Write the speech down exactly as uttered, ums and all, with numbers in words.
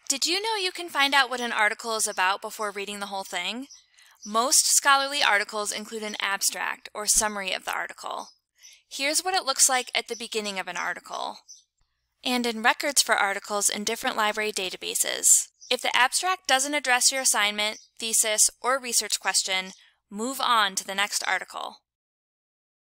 Did you know you can find out what an article is about before reading the whole thing? Most scholarly articles include an abstract or summary of the article. Here's what it looks like at the beginning of an article, and in records for articles in different library databases. If the abstract doesn't address your assignment, thesis, or research question, move on to the next article.